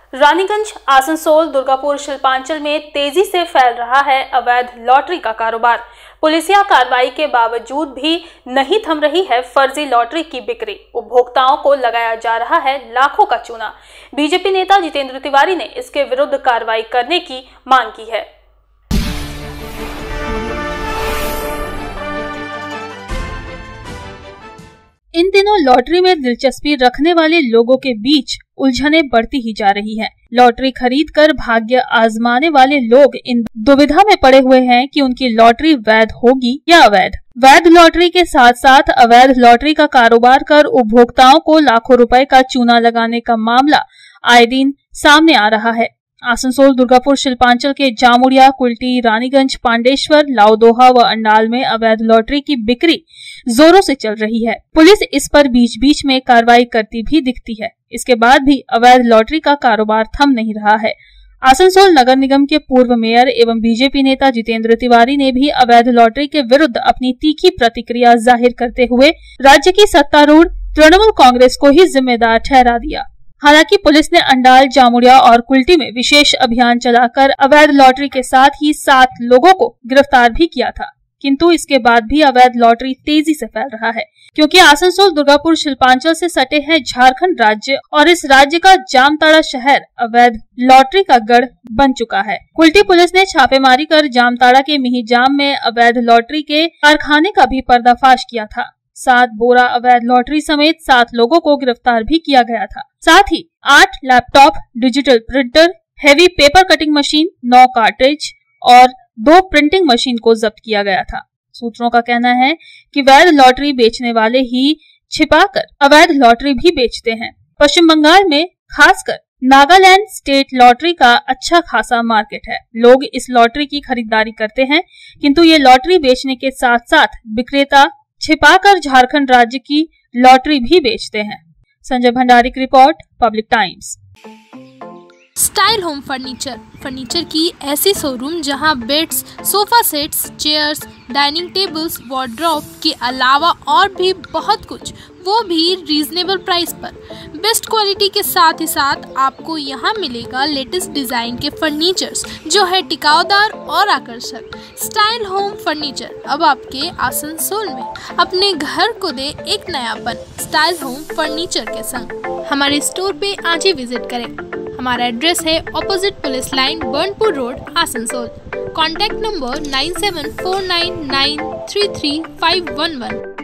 रानीगंज, आसनसोल, दुर्गापुर, शिल्पांचल में तेजी से फैल रहा है अवैध लॉटरी का कारोबार। पुलिसिया कार्रवाई के बावजूद भी नहीं थम रही है फर्जी लॉटरी की बिक्री। उपभोक्ताओं को लगाया जा रहा है लाखों का चूना। बीजेपी नेता जितेंद्र तिवारी ने इसके विरुद्ध कार्रवाई करने की मांग की है। इन दिनों लॉटरी में दिलचस्पी रखने वाले लोगों के बीच उलझनें बढ़ती ही जा रही हैं। लॉटरी खरीद कर भाग्य आजमाने वाले लोग इन दुविधा में पड़े हुए हैं कि उनकी लॉटरी वैध होगी या अवैध। वैध लॉटरी के साथ साथ अवैध लॉटरी का कारोबार कर उपभोक्ताओं को लाखों रुपए का चूना लगाने का मामला आए दिन सामने आ रहा है। आसनसोल, दुर्गापुर, शिल्पांचल के जामुड़िया, कुल्टी, रानीगंज, पांडेश्वर, लाउदोहा व अंडाल में अवैध लॉटरी की बिक्री जोरों से चल रही है। पुलिस इस पर बीच बीच में कार्रवाई करती भी दिखती है। इसके बाद भी अवैध लॉटरी का कारोबार थम नहीं रहा है। आसनसोल नगर निगम के पूर्व मेयर एवं बीजेपी नेता जितेंद्र तिवारी ने भी अवैध लॉटरी के विरुद्ध अपनी तीखी प्रतिक्रिया जाहिर करते हुए राज्य की सत्तारूढ़ तृणमूल कांग्रेस को ही जिम्मेदार ठहरा दिया। हालांकि पुलिस ने अंडाल, जामुड़िया और कुल्टी में विशेष अभियान चलाकर अवैध लॉटरी के साथ ही 7 लोगों को गिरफ्तार भी किया था, किंतु इसके बाद भी अवैध लॉटरी तेजी से फैल रहा है, क्योंकि आसनसोल, दुर्गापुर, शिल्पांचल से सटे हैं झारखंड राज्य और इस राज्य का जामताड़ा शहर अवैध लॉटरी का गढ़ बन चुका है। कुल्टी पुलिस ने छापेमारी कर जामताड़ा के मिहिजाम में अवैध लॉटरी के कारखाने का भी पर्दाफाश किया था। 7 बोरा अवैध लॉटरी समेत 7 लोगों को गिरफ्तार भी किया गया था। साथ ही 8 laptop, digital printer, heavy paper cutting machine, 9 cartridge और 2 प्रिंटिंग मशीन को जब्त किया गया था। सूत्रों का कहना है कि वैध लॉटरी बेचने वाले ही छिपाकर अवैध लॉटरी भी बेचते हैं। पश्चिम बंगाल में खासकर नागालैंड स्टेट लॉटरी का अच्छा खासा मार्केट है। लोग इस लॉटरी की खरीदारी करते हैं, किंतु ये लॉटरी बेचने के साथ साथ विक्रेता छिपाकर झारखंड राज्य की लॉटरी भी बेचते हैं। संजय भंडारी की report, public times. Style home furniture की ऐसी शोरूम जहां beds, sofa sets, chairs, dining tables, wardrobe के अलावा और भी बहुत कुछ, वो भी रीजनेबल प्राइस पर। बेस्ट क्वालिटी के साथ ही साथ आपको यहाँ मिलेगा लेटेस्ट डिजाइन के फर्नीचर्स जो है टिकाऊदार और आकर्षक। स्टाइल होम फर्नीचर अब आपके आसनसोल में। अपने घर को दे एक नयापन स्टाइल होम फर्नीचर के संग। हमारे स्टोर पे आज ही विजिट करें। हमारा एड्रेस है opposite police line, Burnpur road, Asansol. Contact number 9749933511।